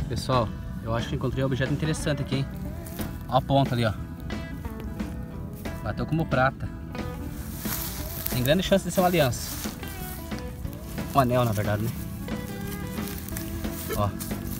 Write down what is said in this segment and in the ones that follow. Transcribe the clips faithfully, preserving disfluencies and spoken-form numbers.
Pessoal, eu acho que encontrei um objeto interessante aqui, hein? Olha a ponta ali, ó. Bateu como prata. Tem grande chance de ser uma aliança. Um anel, na verdade, né? Ó.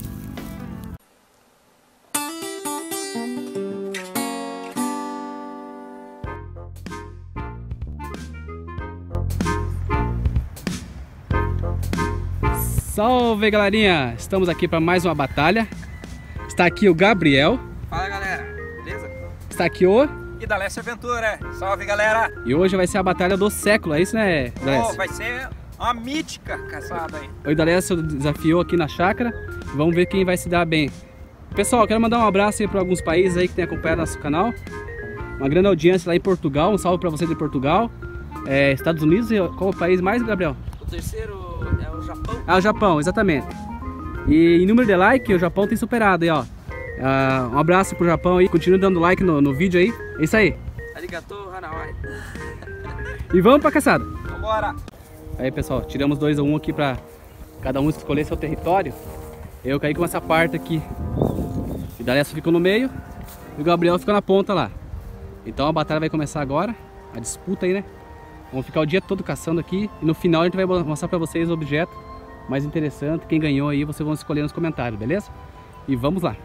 Salve, galerinha! Estamos aqui para mais uma batalha. Está aqui o Gabriel. Fala, galera, beleza? Está aqui o Idalécio Aventura. Salve, galera! E hoje vai ser a batalha do século, é isso, né, Idalécio? Oh, vai ser uma mítica caçada aí. O Idalécio desafiou aqui na chácara. Vamos ver quem vai se dar bem. Pessoal, quero mandar um abraço aí para alguns países aí que tem acompanhado nosso canal. Uma grande audiência lá em Portugal. Um salve para vocês de Portugal. É, Estados Unidos e qual o país mais, Gabriel? O terceiro é o Japão. Ah, o Japão, exatamente. E em número de like, o Japão tem superado aí, ó. Uh, um abraço pro Japão aí, continue dando like no, no vídeo aí. É isso aí. Arigatou, Hanawai. E vamos pra caçada. Vambora. Aí, pessoal, tiramos dois a um aqui pra cada um escolher seu território. Eu caí com essa parte aqui. O Idalécio ficou no meio e o Gabriel ficou na ponta lá. Então a batalha vai começar agora, a disputa aí, né? Vamos ficar o dia todo caçando aqui e no final a gente vai mostrar pra vocês o objeto mais interessante. Quem ganhou aí, vocês vão escolher nos comentários, beleza? E vamos lá.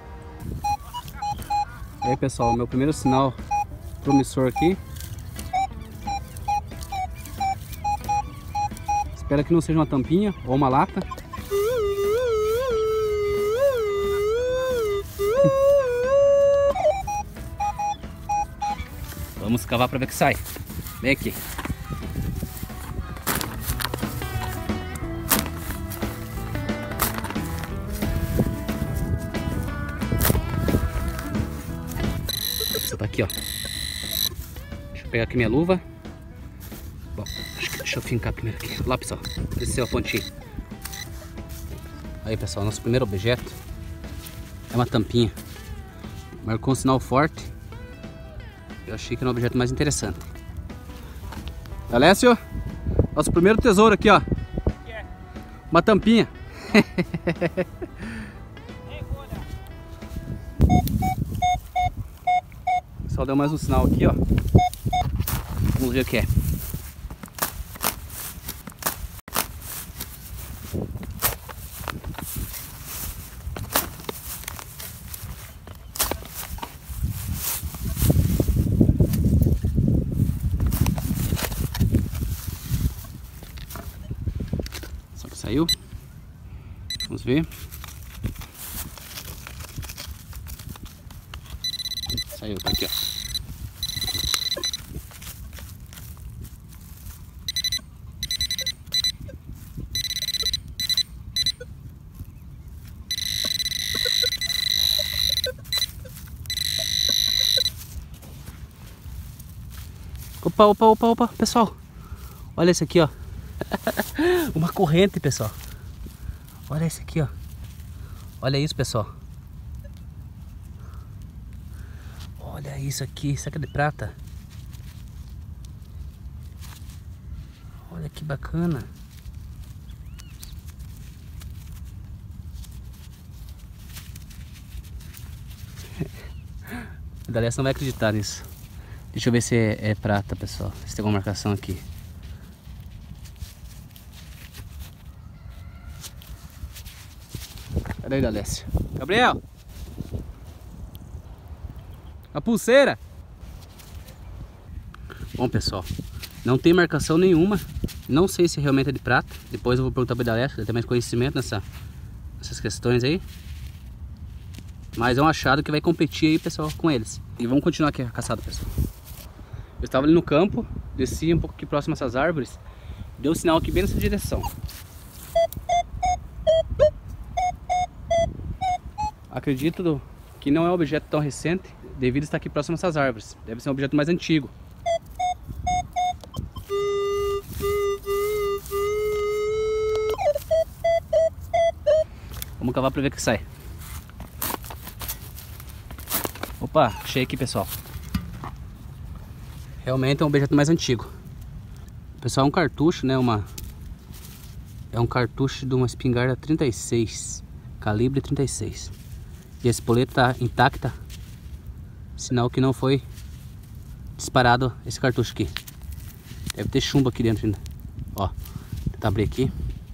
E aí, pessoal, meu primeiro sinal promissor aqui. Espero que não seja uma tampinha ou uma lata. Vamos cavar para ver que sai. Vem aqui. Você tá aqui, ó. Deixa eu pegar aqui minha luva. Bom, deixa eu fincar primeiro aqui. Lá, pessoal. Desceu a pontinha. Aí, pessoal, nosso primeiro objeto é uma tampinha. Marcou um sinal forte. Eu achei que era um objeto mais interessante. Idalécio, nosso primeiro tesouro aqui, ó. Uma tampinha. Só deu mais um sinal aqui, ó. Vamos ver o que é. Só que saiu. Vamos ver. Saiu, tá aqui, ó. Opa, opa, opa, opa, pessoal. Olha esse aqui, ó. Uma corrente, pessoal. Olha esse aqui, ó. Olha isso, pessoal. Olha isso aqui, saca de prata. Olha que bacana. O Idalécio não vai acreditar nisso. Deixa eu ver se é, é prata, pessoal. Se tem alguma marcação aqui. Cadê o Idalécio? Gabriel! A pulseira! Bom, pessoal, não tem marcação nenhuma. Não sei se realmente é de prata. Depois eu vou perguntar para o Idalécio, ele tem mais conhecimento nessa, nessas questões aí. Mas é um achado que vai competir aí, pessoal, com eles. E vamos continuar aqui a caçada, pessoal. Eu estava ali no campo, desci um pouco aqui próximo a essas árvores. Deu um sinal aqui bem nessa direção. Acredito que não é um objeto tão recente, devido a estar aqui próximo a essas árvores. Deve ser um objeto mais antigo. Vamos cavar para ver o que sai. Opa, achei aqui, pessoal. Realmente é um objeto mais antigo. Pessoal, é um cartucho, né? Uma... É um cartucho de uma espingarda trinta e seis Calibre trinta e seis. E a espoleta tá intacta. Sinal que não foi disparado esse cartucho aqui. Deve ter chumbo aqui dentro ainda. Ó, vou tentar abrir aqui.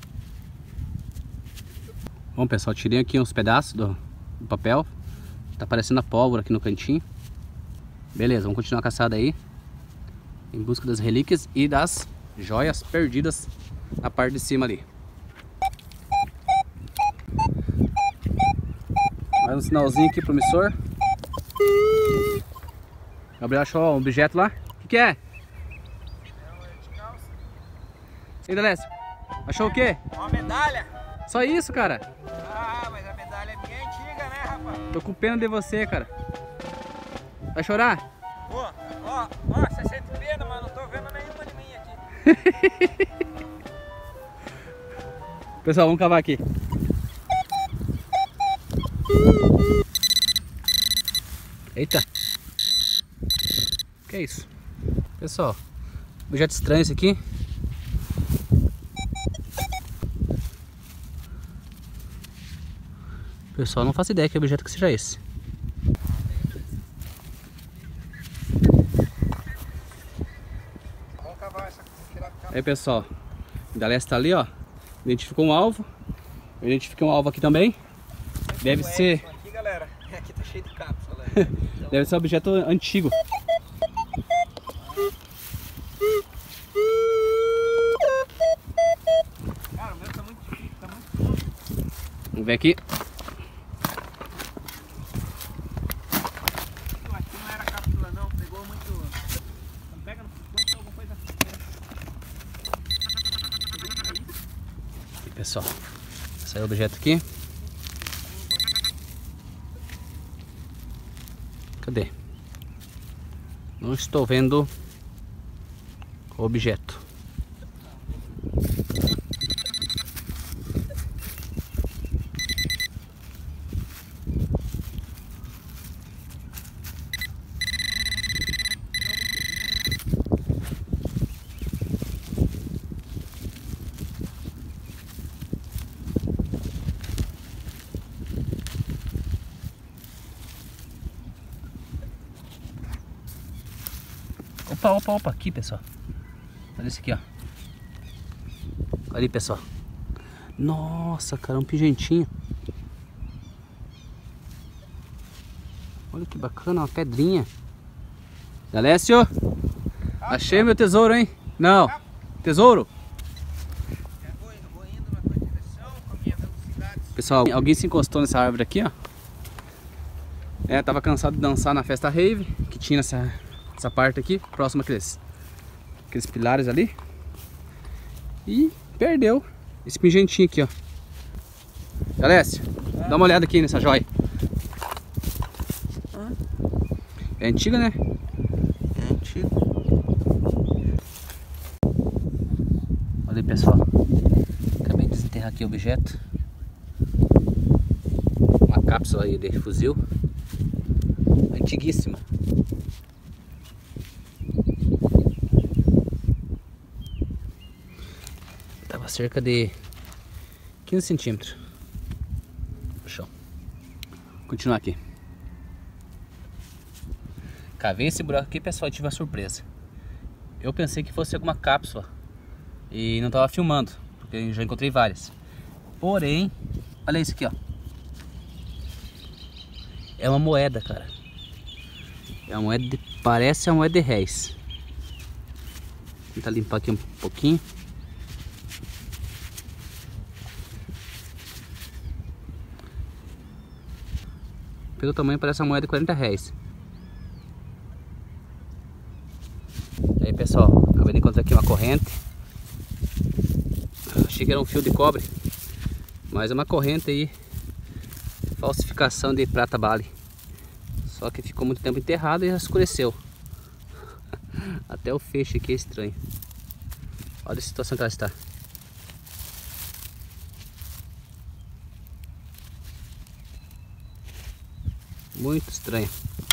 Bom, pessoal, tirei aqui uns pedaços do, do papel. Tá aparecendo a pólvora aqui no cantinho. Beleza, vamos continuar a caçada aí, em busca das relíquias e das joias perdidas na parte de cima ali. Mais um sinalzinho aqui promissor. Gabriel achou um objeto lá. O que, que é? E aí, Dalécio? Achou o quê? Uma medalha. Só isso, cara? Ah, mas a medalha é bem antiga, né, rapaz? Tô com pena de você, cara. Vai chorar? Ó, ó, ó, você sente pena, mas não tô vendo nenhuma de mim aqui. Pessoal, vamos cavar aqui. Eita. Que é isso? Pessoal, objeto estranho esse aqui. Pessoal, não faço ideia que objeto que seja esse. Aí, pessoal, o Dalécio tá ali, ó. Identificou um alvo. Eu identifiquei um alvo aqui também. Deve ser... Aqui, galera. Aqui tá cheio de cápsula. Deve ser um objeto antigo. Cara, o meu tá muito difícil, tá muito... Vamos ver aqui. Aqui não era cápsula não, pegou muito... Não pega no ponto alguma coisa assim. Aqui, pessoal, saiu o objeto aqui. Cadê? Não estou vendo o objeto. Opa, opa, opa, aqui, pessoal. Olha esse aqui, ó. Olha ali, pessoal. Nossa, cara, um pingentinho. Olha que bacana, uma pedrinha. Dalécio, achei meu tesouro, hein? Não, tesouro. Pessoal, alguém se encostou nessa árvore aqui, ó. É, tava cansado de dançar na festa rave que tinha nessa... essa parte aqui, próximo àqueles, aqueles pilares ali. E perdeu esse pingentinho aqui, ó. Dalécio, ah. dá uma olhada aqui nessa joia. Ah. É antiga, né? É antiga. Olha aí, pessoal. Acabei de desenterrar aqui o objeto. Uma cápsula aí de fuzil. Antiguíssima. Cerca de quinze centímetros. Show. Continuar aqui. Cavei esse buraco aqui, pessoal, e tive uma surpresa. Eu pensei que fosse alguma cápsula e não estava filmando, porque eu já encontrei várias. Porém, olha isso aqui, ó. É uma moeda, cara. É uma moeda de... parece uma moeda de réis. Vou tentar limpar aqui um pouquinho. Pelo tamanho parece uma moeda de quarenta reais. E aí, pessoal, acabei de encontrar aqui uma corrente. Achei que era um fio de cobre, mas é uma corrente aí, falsificação de prata bale. Só que ficou muito tempo enterrado e já escureceu. Até o feixe aqui é estranho. Olha a situação que ela está. Muito estranho.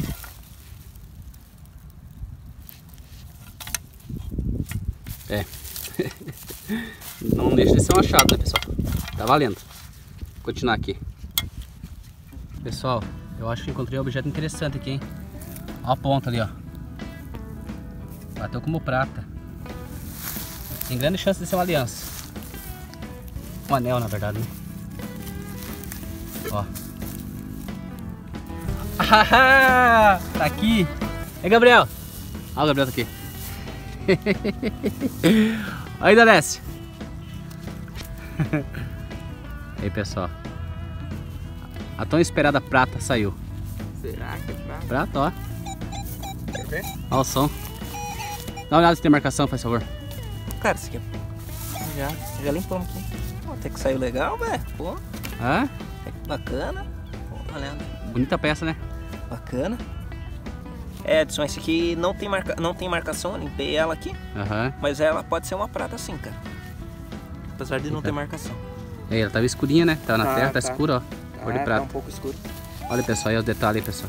É. Não deixa de ser um achado, né, pessoal? Tá valendo. Vou continuar aqui. Pessoal, eu acho que encontrei um objeto interessante aqui, hein? Olha a ponta ali, ó. Bateu como prata. Tem grande chance de ser uma aliança. Um anel, na verdade, né? Ó. Ah, tá aqui. Ei, Gabriel. Olha o Gabriel tá aqui. Aí, Dalécio. Aí, pessoal. A tão esperada prata saiu. Será que é prata? Prata, ó. Quer ver? Olha o som. Dá uma olhada se tem marcação, faz favor. Cara, esse aqui é... Já, já limpamos aqui. Pô, até que saiu legal, velho. Pô, Ah, bacana. Pô, olha, bonita peça, né? bacana. É, Edson, esse aqui não tem, marca... não tem marcação, eu limpei ela aqui. Aham. Mas ela pode ser uma prata sim, cara. Apesar de não ter marcação. Aí, ela tava escurinha, né? Tava na Tá, terra, tá, tá. escura, ó. Cor de Ah, prata. tá um pouco escuro. Olha, pessoal, aí os detalhes, pessoal.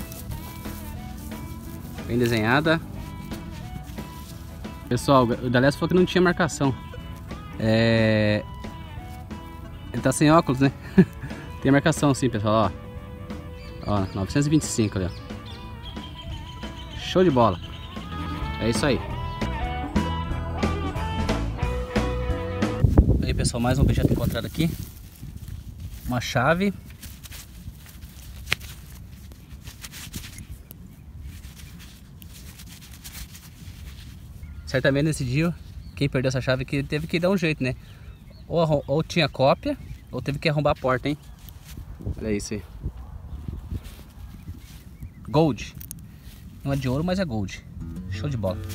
Bem desenhada. Pessoal, o Dalécio falou que não tinha marcação. É... Ele tá sem óculos, né? Tem marcação sim, pessoal, ó. Ó, novecentos e vinte e cinco ali, ó. Show de bola. É isso aí. Aí, pessoal, mais um objeto encontrado aqui. Uma chave. Certamente nesse dia, quem perdeu essa chave que teve que dar um jeito, né? Ou, ou tinha cópia, ou teve que arrombar a porta, hein? Olha isso aí. Gold. Não é de ouro, mas é gold. Show de bola.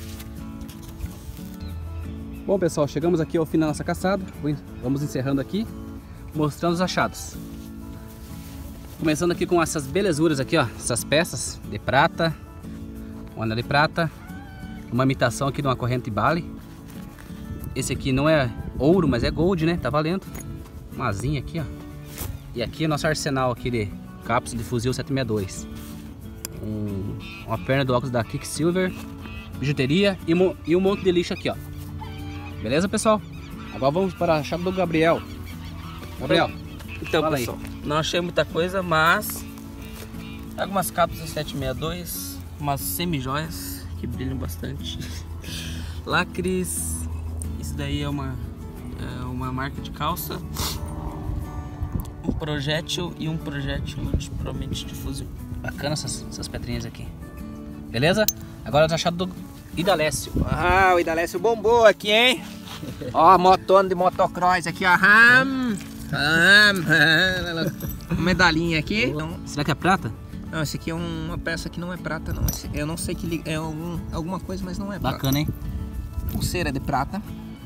Bom, pessoal, chegamos aqui ao fim da nossa caçada. Vamos encerrando aqui, mostrando os achados. Começando aqui com essas belezuras aqui, ó. Essas peças de prata. Um anel de prata. Uma imitação aqui de uma corrente Bali. Esse aqui não é ouro, mas é gold, né? Tá valendo. Uma asinha aqui, ó. E aqui é nosso arsenal aqui de cápsula de fuzil sete sessenta e dois. Um, uma perna do óculos da Quicksilver. Bijuteria e, mo, e um monte de lixo aqui, ó. Beleza, pessoal? Agora vamos para a chave do Gabriel. Gabriel, Então, fala pessoal, aí. não achei muita coisa, mas algumas cápsulas sete sessenta e dois, umas semi-joias que brilham bastante. Lacres. Isso daí é uma, é uma marca de calça. Um projétil e um projétil provavelmente de fuzil. Bacana essas, essas pedrinhas aqui. Beleza? Agora os achados do Idalécio. Ah, o Idalécio bombou aqui, hein? Ó, a motona de motocross aqui, ó. Ram, ram, medalhinha aqui. Então, Será que é prata? não, esse aqui é uma peça que não é prata, não. Esse, eu não sei que li- é algum, alguma coisa, mas não é prata. Bacana, hein? Pulseira de prata.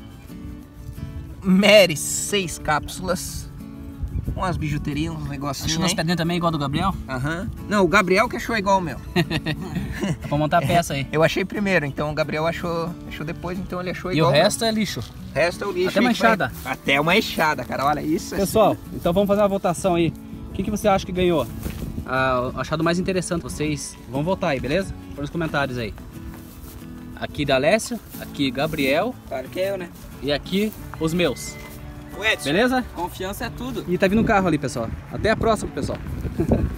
Meris, seis cápsulas. Umas bijuterias, uns negocinhos. Achou umas aí. pedrinhas também igual do Gabriel? Aham. Não, o Gabriel que achou igual o meu. Dá pra montar a peça aí. Eu achei primeiro, então o Gabriel achou, achou depois, então ele achou E igual o meu. resto é lixo. O resto é o lixo. Até aí uma que vai- enxada. Até uma enxada, cara. Olha isso. é Pessoal, então vamos fazer uma votação aí. O que, que você acha que ganhou? Ah, o achado mais interessante, vocês vão votar aí, beleza? Põe nos comentários aí. Aqui Dalécio, aqui Gabriel Claro que é eu, né? e aqui os meus. O Edson, Beleza? confiança é tudo. E tá vindo um carro ali, pessoal. Até a próxima, pessoal.